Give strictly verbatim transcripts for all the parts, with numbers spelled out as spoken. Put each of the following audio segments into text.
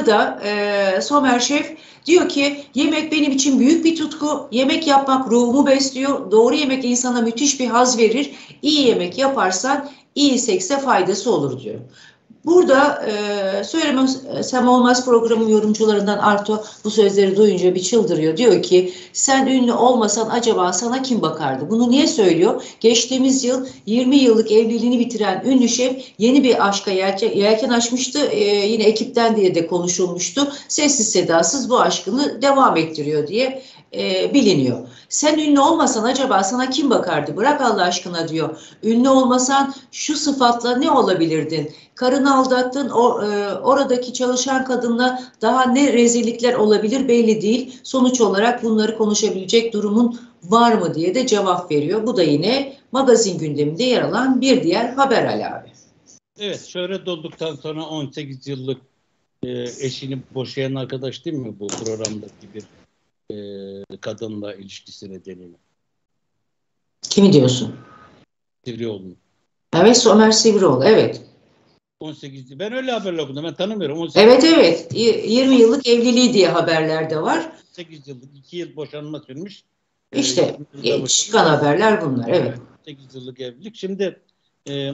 Arto'da da e, Somer Şef diyor ki yemek benim için büyük bir tutku. Yemek yapmak ruhumu besliyor. Doğru yemek insana müthiş bir haz verir. İyi yemek yaparsan iyi sekse faydası olur diyor. Burada e, Söylemesem Olmaz programın yorumcularından Arto bu sözleri duyunca bir çıldırıyor. Diyor ki sen ünlü olmasan acaba sana kim bakardı? Bunu niye söylüyor? Geçtiğimiz yıl yirmi yıllık evliliğini bitiren ünlü şef yeni bir aşka yelken, yelken açmıştı. E, yine ekipten diye de konuşulmuştu. Sessiz sedasız bu aşkını devam ettiriyor diye e, biliniyor. Sen ünlü olmasan acaba sana kim bakardı? Bırak Allah aşkına diyor. Ünlü olmasan şu sıfatla ne olabilirdin? Karını aldattın, o, e, oradaki çalışan kadınla daha ne rezillikler olabilir belli değil. Sonuç olarak bunları konuşabilecek durumun var mı diye de cevap veriyor. Bu da yine magazin gündeminde yer alan bir diğer haber Ali abi. Evet, şöhret olduktan sonra on sekiz yıllık e, eşini boşayan arkadaş değil mi bu programdaki bir e, kadınla ilişkisi nedeniyle? Kimi diyorsun? Sivrioğlu. Evet, Somer Sivrioğlu, evet. on sekiz ben öyle haberler okudum. Ben tanımıyorum. on sekiz Evet evet. yirmi yıllık evliliği diye haberlerde var. on sekiz yıllık, iki yıl boşanma sürmüş. İşte e, çıkan haberler bunlar. Evet. on sekiz yıllık evlilik. Şimdi e,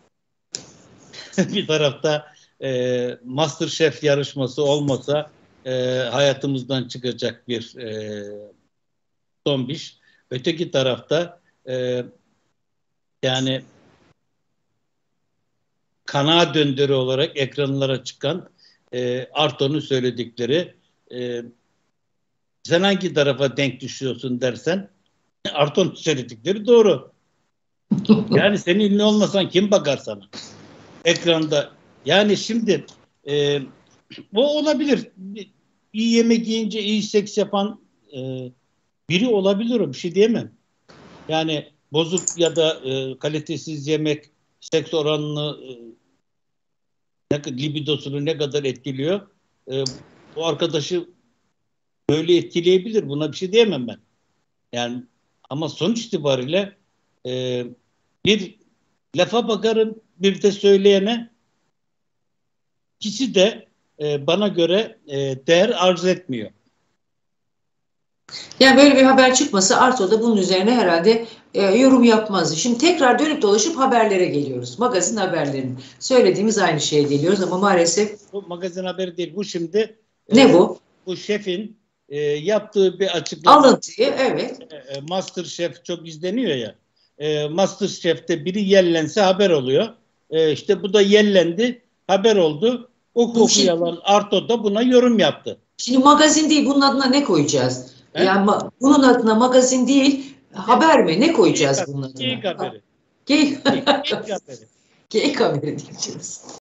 bir tarafta e, MasterChef yarışması olmasa e, hayatımızdan çıkacak bir e, tombiş. Öteki tarafta e, yani kanaat döndürü olarak ekranlara çıkan e, Arto'nun söyledikleri e, sen hangi tarafa denk düşüyorsun dersen Arto'nun söyledikleri doğru. Yani senin ünlü olmasan kim bakar sana? Ekranda. Yani şimdi e, o olabilir. İyi yemek yiyince iyi seks yapan e, biri olabilir o. Bir şey diyemem. Yani bozuk ya da e, kalitesiz yemek seks oranını e, libidosunu ne kadar etkiliyor? E, bu arkadaşı böyle etkileyebilir. Buna bir şey diyemem ben. Yani ama sonuç itibariyle e, bir lafa bakarım bir de söyleyene, ikisi de e, bana göre e, değer arz etmiyor. Yani böyle bir haber çıkmasa Arto da bunun üzerine herhalde e, yorum yapmazdı. Şimdi tekrar dönüp dolaşıp haberlere geliyoruz. Magazin haberlerine. Söylediğimiz aynı şeye geliyoruz ama maalesef. Bu magazin haberi değil. Bu şimdi Ne e, bu? bu şefin e, yaptığı bir açıklama. Alıntıyı, evet. E, MasterChef çok izleniyor ya. E, MasterChef'te biri yellense haber oluyor. E, işte bu da yellendi. Haber oldu. O kokuyu Şimdi, alan Arto da buna yorum yaptı. şimdi magazin değil, bunun adına ne koyacağız? He? Yani ma bunun adına magazin değil, haber mi? Ne koyacağız bunun adına? Geyik haberi. Geyik Geyik haberi. Geyik haberi diyeceğiz.